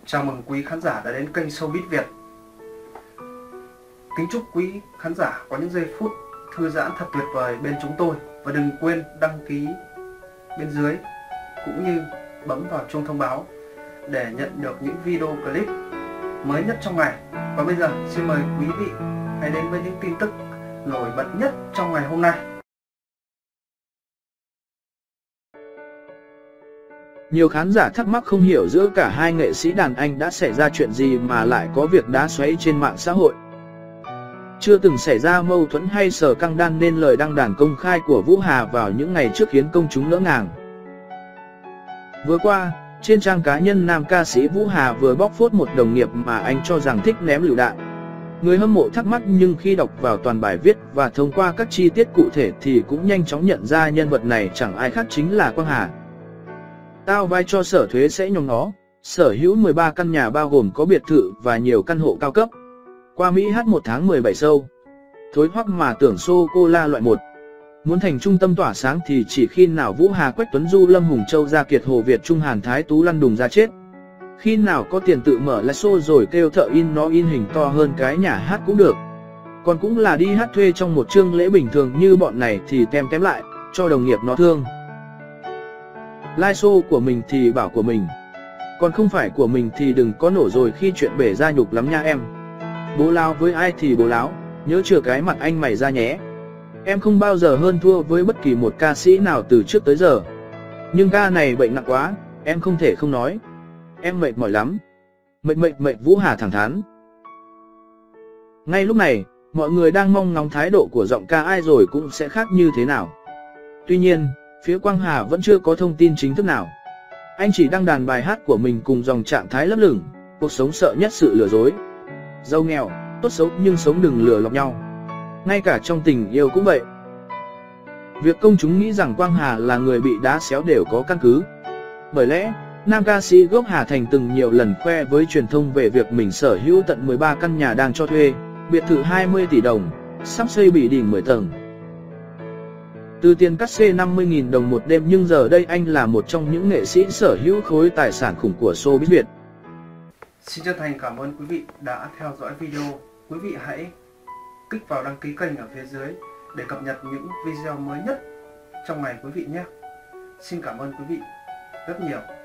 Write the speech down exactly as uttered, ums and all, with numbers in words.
Chào mừng quý khán giả đã đến kênh Showbiz Việt. Kính chúc quý khán giả có những giây phút thư giãn thật tuyệt vời bên chúng tôi. Và đừng quên đăng ký bên dưới cũng như bấm vào chuông thông báo để nhận được những video clip mới nhất trong ngày. Và bây giờ xin mời quý vị hãy đến với những tin tức nổi bật nhất trong ngày hôm nay. Nhiều khán giả thắc mắc không hiểu giữa cả hai nghệ sĩ đàn anh đã xảy ra chuyện gì mà lại có việc đá xoáy trên mạng xã hội. Chưa từng xảy ra mâu thuẫn hay sờ căng đan nên lời đăng đàn công khai của Vũ Hà vào những ngày trước khiến công chúng ngỡ ngàng. Vừa qua, trên trang cá nhân nam ca sĩ Vũ Hà vừa bóc phốt một đồng nghiệp mà anh cho rằng thích ném lựu đạn. Người hâm mộ thắc mắc nhưng khi đọc vào toàn bài viết và thông qua các chi tiết cụ thể thì cũng nhanh chóng nhận ra nhân vật này chẳng ai khác chính là Quang Hà. Tao vai cho Sở Thuế sẽ nhòm nó, sở hữu mười ba căn nhà bao gồm có biệt thự và nhiều căn hộ cao cấp. Qua Mỹ hát một tháng mười bảy show. Thối hoắc mà tưởng sô-cô-la loại một. Muốn thành trung tâm tỏa sáng thì chỉ khi nào Vũ Hà, Quách Tuấn Du, Lâm Hùng Châu, Gia Kiệt, Hồ Việt, Trung Hàn, Thái Tú lăn đùng ra chết. Khi nào có tiền tự mở live show rồi kêu thợ in nó in hình to hơn cái nhà hát cũng được. Còn cũng là đi hát thuê trong một chương lễ bình thường như bọn này thì tem tém lại, cho đồng nghiệp nó thương. Live show của mình thì bảo của mình, còn không phải của mình thì đừng có nổ rồi khi chuyện bể ra nhục lắm nha em. Bố láo với ai thì bố láo, nhớ chừa cái mặt anh mày ra nhé. Em không bao giờ hơn thua với bất kỳ một ca sĩ nào từ trước tới giờ. Nhưng ca này bệnh nặng quá, em không thể không nói. Em mệt mỏi lắm. Mệt mệt mệt, Vũ Hà thẳng thắn. Ngay lúc này, mọi người đang mong ngóng thái độ của giọng ca ai rồi cũng sẽ khác như thế nào. Tuy nhiên, phía Quang Hà vẫn chưa có thông tin chính thức nào. Anh chỉ đăng đàn bài hát của mình cùng dòng trạng thái lấp lửng, cuộc sống sợ nhất sự lừa dối. Giàu nghèo, tốt xấu nhưng sống đừng lừa lọc nhau. Ngay cả trong tình yêu cũng vậy. Việc công chúng nghĩ rằng Quang Hà là người bị đá xéo đều có căn cứ. Bởi lẽ, nam ca sĩ gốc Hà Thành từng nhiều lần khoe với truyền thông về việc mình sở hữu tận mười ba căn nhà đang cho thuê, biệt thự hai mươi tỷ đồng, sắp xây bị đỉnh mười tầng. Từ tiền cát xê năm mươi nghìn đồng một đêm nhưng giờ đây anh là một trong những nghệ sĩ sở hữu khối tài sản khủng của showbiz Việt. Xin chân thành cảm ơn quý vị đã theo dõi video. Quý vị hãy kích vào đăng ký kênh ở phía dưới để cập nhật những video mới nhất trong ngày quý vị nhé. Xin cảm ơn quý vị rất nhiều.